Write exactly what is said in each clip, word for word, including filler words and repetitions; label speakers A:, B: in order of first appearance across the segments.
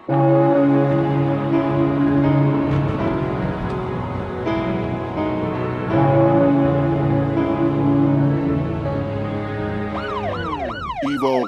A: Evo.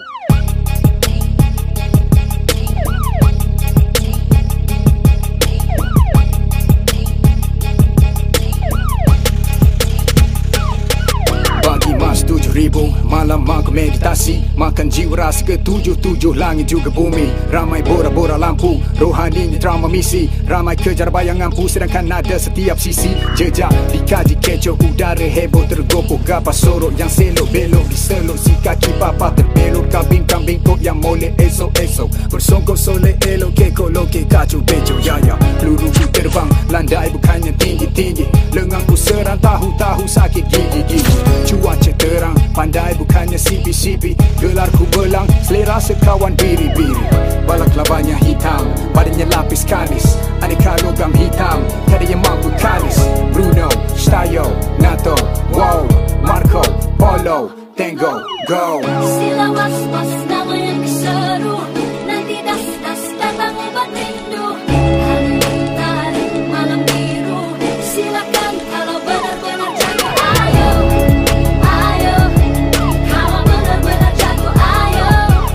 A: Tujuh ribu malam aku meditasi, makan jiwa rasa ke tujuh-tujuh langit juga bumi. Ramai bora-bora lampu, rohaninya trauma misi. Ramai kejar bayanganku sedangkan ada setiap sisi. Jejak dikaji kecoh, udara heboh tergopoh. Gapa sorok yang selok belok diselok, si kaki papa terbelok. Kambing-kambing kok yang molek esok-esok, bersongkok soleh elok kekok loke kacau bejo. Ya ya, peluruku terbang, landai bukannya tinggi-tinggi. Lenganku serang tahu-tahu sakit gigi-gigi. Cuaca terang, pandai bukannya sipi-sipi. Gelarku belang, selera sekawan biri-biri. Balaklabanya hitam, badannya lapis kalis. Aneka logam hitam, tiada yang mampu kalis. Bruno, Stayo, Nato, Wow, Marco, Polo, Tango, Go.
B: Sila was-was nama yang keseru, nanti das-das datang obat rindu. Hari tarik malam biru, silakan kalau benar-benar jago. Ayo, ayo, kalau benar-benar jago. Ayo,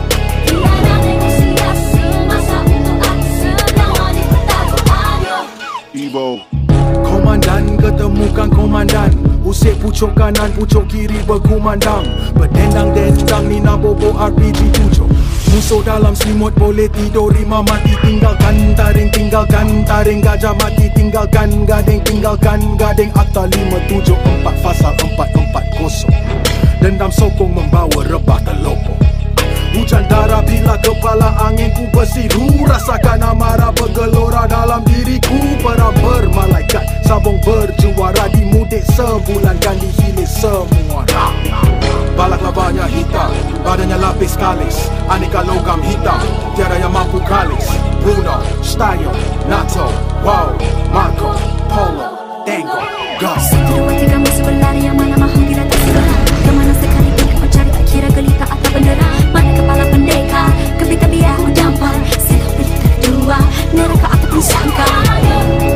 B: tiada negosiasi, masa untuk aku sedang wanita tahu. Ayo
A: Evo.
C: Komandan ketemukan komandan, usik pucuk kanan, pucuk kiri berkumandang. Berdendang dendang Nina Bobo R P G tujuh. Musuh dalam selimut boleh tidur, lima mati tinggalkan taring, tinggalkan taring. Gajah mati tinggalkan gading, tinggalkan gading. Akta lima tujuh empat fasal empat empat kosong. Dendam sokong membawa rebah terlopo. Hujan darah bila kepala angin ku bersiru. Rasakan amarah bergelora dalam diriku. Perang bermalaikat, sabung berjuara. Dimudik sebulan dan dihilir semua. Balaklabanya hitam, badannya lapis kalis. Aneka logam hitam, tiada yang mampu kalis. Bruno, Stayo, Nato, Wow, Marco, Polo, Tango, Go.
B: Satu dua tiga musuh berlari, yang mana mahu kita terserah. Kemana sekalipun kau cari tak kira gelita atau bendera. Mana kepala pendekar, kepita biar ku dampar. Sila pilih kedua, neraka ataupun sangka. Ayo,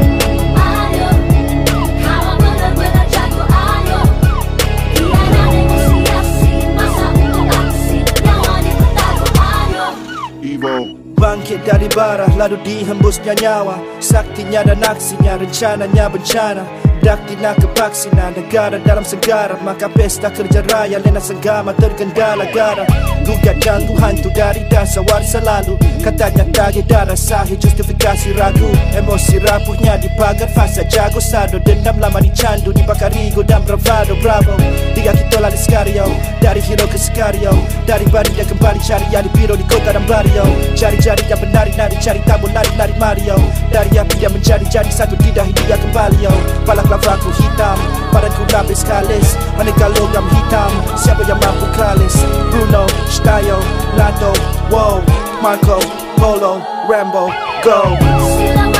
B: ayo, kalau benar-benar jago. Ayo, tiada negosiasi, masa untuk aksi yang wanita tahu. Ayo
A: Evo.
D: Bangkit dari bara, lalu dihembusnya nyawa. Saktinya dan aksinya, rencananya bencana. Dakti nak kepaksina, negara dalam segara. Maka pesta kerja raya, lena senggama tergendala gara. Gugatkan Tuhan tu dari dasar selalu. Katanya tagih darah sahih, justifikasi ragu. Emosi rapuhnya di pagar, fasa jago sado. Dendam lama dicandu, dibakar ego dan bravado. Bravo, dia kita lari Scario, dari hero ke Scario. Dari bari dia kembali cari yang di biro di kota dan barrio. Cari-cari yang menari-nari, cari tabur lari-lari Mario. Dari api dia menjadi-jadi satu, di dahi dia kembali yo. Balaklavaku hitam, badanku lapis kalis. Aneka logam hitam, siapa yang mampu kalis. Bruno, Stayo, Nato, Wow, Marco, Polo, Rambo, Go.